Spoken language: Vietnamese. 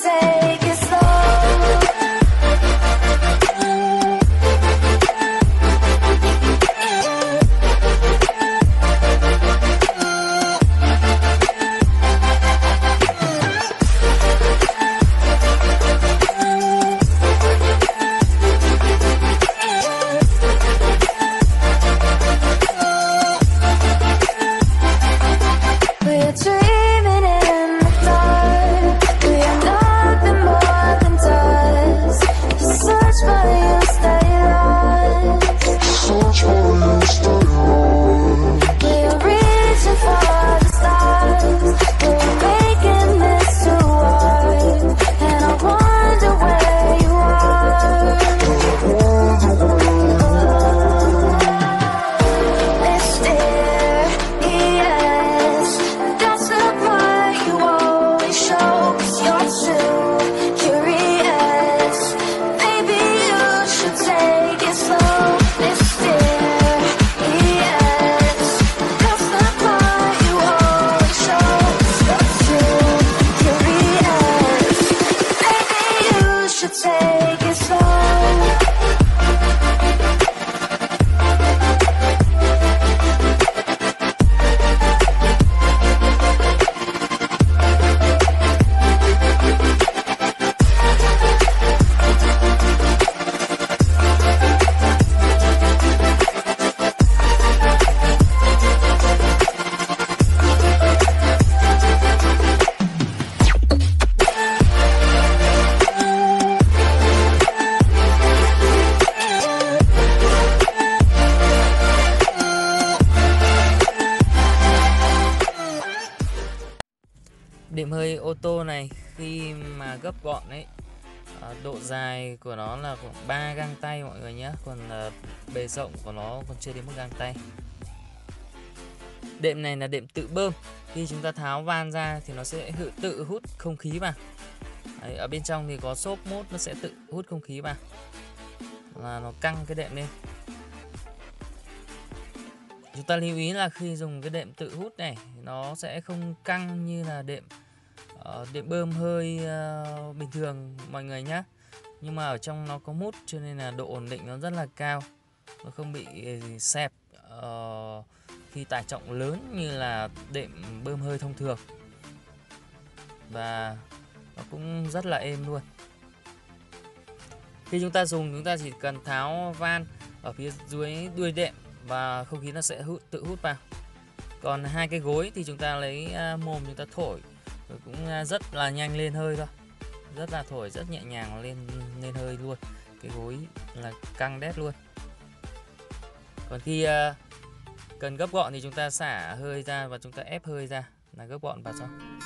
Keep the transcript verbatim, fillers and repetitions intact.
take it slow. We're dreaming in the dark. We are nothing more than dust. You search but you stay lost. Search for you, stay lost. We're reaching for the stars. We're making this too hard. And I wonder where you are. Mysterious. That's the part you always show. 'Cause you're too curious. Maybe you should take it slow. Mysterious. That's the part you always show. 'Cause you're too curious. Maybe you should take it slow. Đệm hơi ô tô này khi mà gấp gọn ấy, à, độ dài của nó là khoảng ba găng tay mọi người nhé, còn à, bề rộng của nó còn chưa đến một găng tay. Đệm này là đệm tự bơm, khi chúng ta tháo van ra thì nó sẽ tự, tự hút không khí vào. Đấy, ở bên trong thì có xốp mốt, nó sẽ tự hút không khí vào, là nó căng cái đệm lên. Chúng ta lưu ý là khi dùng cái đệm tự hút này, nó sẽ không căng như là đệm uh, đệm bơm hơi uh, bình thường mọi người nhé. Nhưng mà ở trong nó có mút cho nên là độ ổn định nó rất là cao, nó không bị xẹp uh, khi tải trọng lớn như là đệm bơm hơi thông thường, và nó cũng rất là êm luôn. Khi chúng ta dùng, chúng ta chỉ cần tháo van ở phía dưới đuôi đệm và không khí nó sẽ hút, tự hút vào. Còn hai cái gối thì chúng ta lấy uh, mồm chúng ta thổi, rồi cũng uh, rất là nhanh lên hơi thôi, rất là thổi rất nhẹ nhàng lên lên hơi luôn. Cái gối là căng đét luôn. Còn khi uh, cần gấp gọn thì chúng ta xả hơi ra và chúng ta ép hơi ra là gấp gọn vào xong.